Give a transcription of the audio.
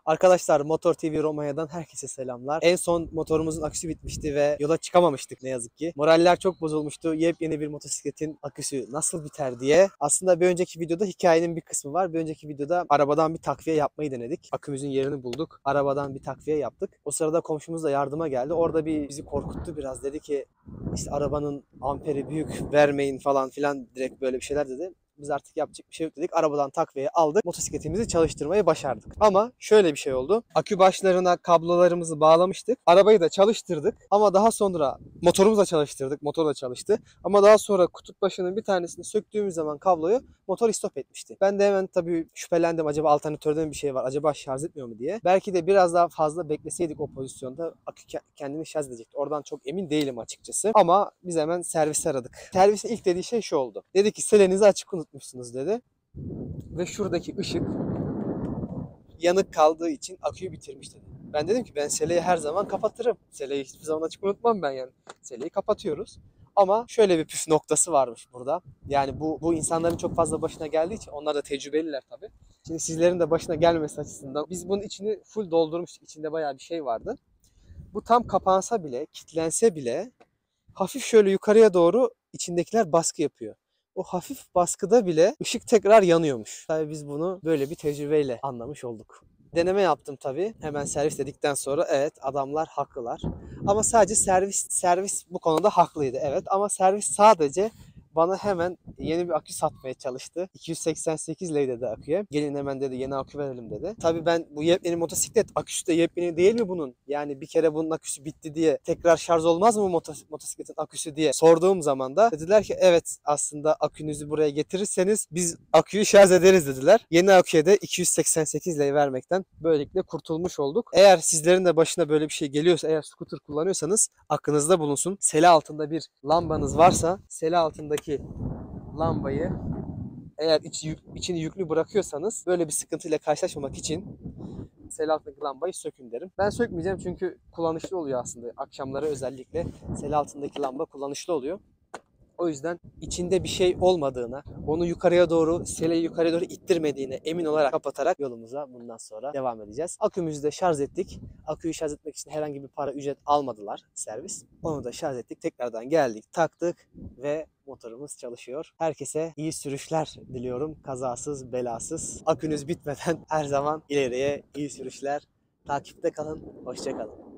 Arkadaşlar Motor TV Romanya'dan herkese selamlar. En son motorumuzun aküsü bitmişti ve yola çıkamamıştık ne yazık ki. Moraller çok bozulmuştu. Yepyeni bir motosikletin aküsü nasıl biter diye. Aslında bir önceki videoda hikayenin bir kısmı var. Bir önceki videoda arabadan bir takviye yapmayı denedik. Akümüzün yerini bulduk. Arabadan bir takviye yaptık. O sırada komşumuz da yardıma geldi. Orada bizi korkuttu biraz. Dedi ki işte arabanın amperi büyük, vermeyin falan filan, direkt böyle bir şeyler dedi. Biz artık yapacak bir şey yok dedik. Arabadan takviye aldık. Motosikletimizi çalıştırmayı başardık. Ama şöyle bir şey oldu. Akü başlarına kablolarımızı bağlamıştık. Arabayı da çalıştırdık. Ama daha sonra motorumuzu da çalıştırdık. Motor da çalıştı. Ama daha sonra kutup başının bir tanesini söktüğümüz zaman kabloyu motor istop etmişti. Ben de hemen tabii şüphelendim. Acaba alternatörde bir şey var? Acaba şarj etmiyor mu diye. Belki de biraz daha fazla bekleseydik o pozisyonda akü kendini şarj edecekti. Oradan çok emin değilim açıkçası. Ama biz hemen servisi aradık. Servisin ilk dediği şey şu oldu. Dedi ki selenizi açık unutmuşsunuz dedi. Ve şuradaki ışık yanık kaldığı için aküyü bitirmiş dedi. Ben dedim ki ben seleyi her zaman kapatırım. Seleyi hiçbir zaman açık unutmam ben yani. Seleyi kapatıyoruz. Ama şöyle bir püf noktası varmış burada. Yani bu insanların çok fazla başına geldiği için onlar da tecrübeliler tabii. Şimdi sizlerin de başına gelmesi açısından biz bunun içini full doldurmuştuk. İçinde bayağı bir şey vardı. Bu tam kapansa bile, kilitlense bile hafif şöyle yukarıya doğru içindekiler baskı yapıyor. O hafif baskıda bile ışık tekrar yanıyormuş. Tabii biz bunu böyle bir tecrübeyle anlamış olduk. Deneme yaptım tabii. Hemen servis dedikten sonra evet adamlar haklılar. Ama sadece servis bu konuda haklıydı. Evet ama servis sadece bana hemen yeni bir akü satmaya çalıştı. 288 lira dedi aküye. Gelin hemen dedi yeni akü verelim dedi. Tabii ben bu yepyeni motosiklet aküsü de yepyeni değil mi bunun? Yani bir kere bunun aküsü bitti diye tekrar şarj olmaz mı motosikletin aküsü diye sorduğum zaman da dediler ki evet aslında akünüzü buraya getirirseniz biz aküyü şarj ederiz dediler. Yeni aküye de 288 lira vermekten böylelikle kurtulmuş olduk. Eğer sizlerin de başına böyle bir şey geliyorsa, eğer scooter kullanıyorsanız aklınızda bulunsun. Sele altında bir lambanız varsa sele altındaki lambayı eğer içini yüklü bırakıyorsanız böyle bir sıkıntıyla karşılaşmamak için sele altındaki lambayı sökün derim. Ben sökmeyeceğim çünkü kullanışlı oluyor aslında. Akşamları özellikle sele altındaki lamba kullanışlı oluyor. O yüzden içinde bir şey olmadığına, onu yukarıya doğru, seleyi yukarıya doğru ittirmediğine emin olarak kapatarak yolumuza bundan sonra devam edeceğiz. Akümüzü de şarj ettik. Aküyü şarj etmek için herhangi bir para ücret almadılar servis. Onu da şarj ettik. Tekrardan geldik, taktık ve motorumuz çalışıyor. Herkese iyi sürüşler diliyorum. Kazasız, belasız. Akünüz bitmeden her zaman ileriye iyi sürüşler. Takipte kalın. Hoşça kalın.